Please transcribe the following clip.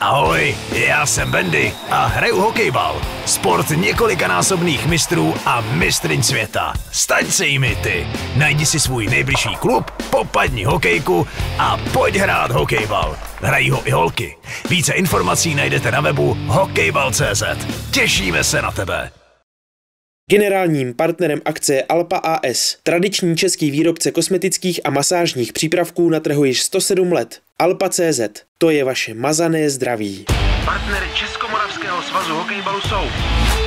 Ahoj, já jsem Bendy a hraju hokejbal. Sport několikanásobných mistrů a mistryň světa. Staň se jimi ty. Najdi si svůj nejbližší klub, popadni hokejku a pojď hrát hokejbal. Hrají ho i holky. Více informací najdete na webu hokejbal.cz. Těšíme se na tebe. Generálním partnerem akce je Alpa AS, tradiční český výrobce kosmetických a masážních přípravků na trhu již 107 let. Alpa.cz, to je vaše mazané zdraví. Partnery Českomoravského svazu hokejbalu jsou